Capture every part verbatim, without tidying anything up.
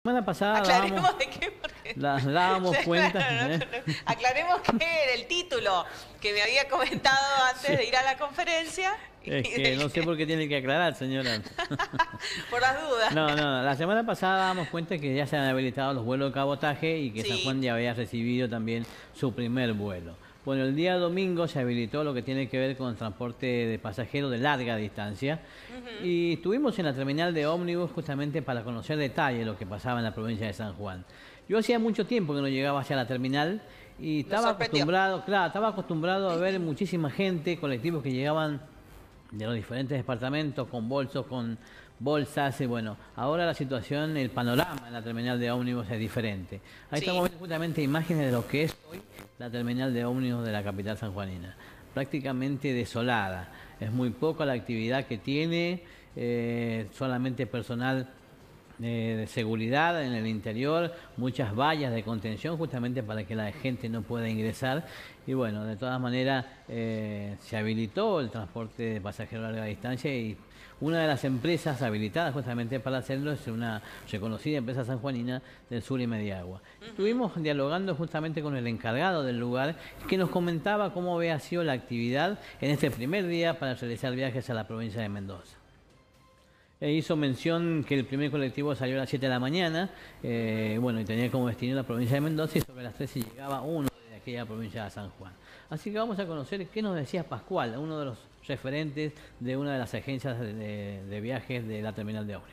semana pasada Aclaremos dábamos, de qué, porque... la- dábamos cuenta. Claro, no, ¿eh? no. Aclaremos qué era el título que me había comentado antes Sí. de ir a la conferencia. Es y que del no sé por qué tiene que aclarar, señora. Por las dudas. No, no, la semana pasada dábamos cuenta que ya se han habilitado los vuelos de cabotaje y que San Sí. Juan ya había recibido también su primer vuelo. Bueno, el día domingo se habilitó lo que tiene que ver con el transporte de pasajeros de larga distancia. Ujú. Y estuvimos en la terminal de ómnibus justamente para conocer detalles de lo que pasaba en la provincia de San Juan. Yo hacía mucho tiempo que no llegaba hacia la terminal y Lo estaba sorprendió. acostumbrado, claro, estaba acostumbrado a ver muchísima gente, colectivos que llegaban de los diferentes departamentos con bolsos, con bolsas, y bueno, ahora la situación, el panorama en la terminal de ómnibus es diferente. Ahí Sí. estamos viendo justamente imágenes de lo que es hoy la terminal de ómnibus de la capital sanjuanina. Prácticamente desolada, es muy poca la actividad que tiene, eh, solamente personal eh, de seguridad en el interior, muchas vallas de contención justamente para que la gente no pueda ingresar. Y bueno, de todas maneras eh, se habilitó el transporte de pasajeros a larga distancia y una de las empresas habilitadas justamente para hacerlo es una reconocida empresa sanjuanina del Sur y Mediagua. Ujú. Estuvimos dialogando justamente con el encargado del lugar que nos comentaba cómo había sido la actividad en este primer día para realizar viajes a la provincia de Mendoza. E hizo mención que el primer colectivo salió a las siete de la mañana, eh, bueno, y tenía como destino la provincia de Mendoza y sobre las trece llegaba uno de aquella provincia de San Juan. Así que vamos a conocer qué nos decía Pascual, uno de los referentes de una de las agencias de, de, de viajes de la terminal de ómnibus.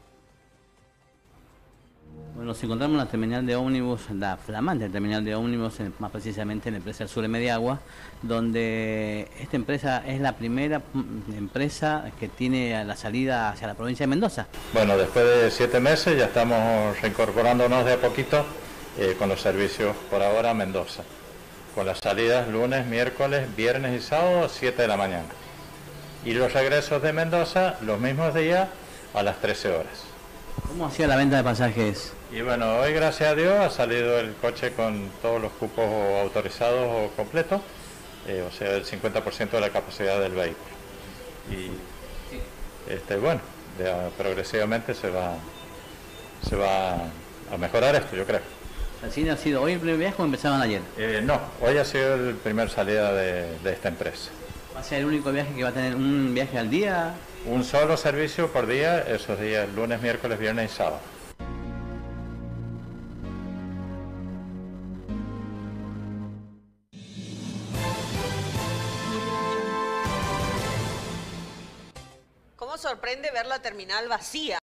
Bueno, nos encontramos en la terminal de ómnibus, la flamante terminal de ómnibus, en- más precisamente en la empresa Sur y Mediagua, donde esta empresa es la primera mm, empresa que tiene la salida hacia la provincia de Mendoza. Bueno, después de siete meses ya estamos reincorporándonos de a poquito eh, con los servicios por ahora a Mendoza, con las salidas lunes, miércoles, viernes y sábado, siete de la mañana. Y los regresos de Mendoza los mismos días a las trece horas. ¿Cómo hacía la venta de pasajes? Y bueno, hoy gracias a Dios ha salido el coche con todos los cupos autorizados o completos, eh, o sea, el cincuenta por ciento de la capacidad del vehículo. Y este, bueno, de a- progresivamente se va, se va a mejorar esto, yo creo. ¿Así ha sido hoy el primer viaje o empezaban ayer? Eh, no, hoy ha sido el primer salida de, de esta empresa. ¿Va a ser el único viaje que va a tener un viaje al día? Un solo servicio por día, esos días lunes, miércoles, viernes y sábado. ¿Cómo sorprende ver la terminal vacía?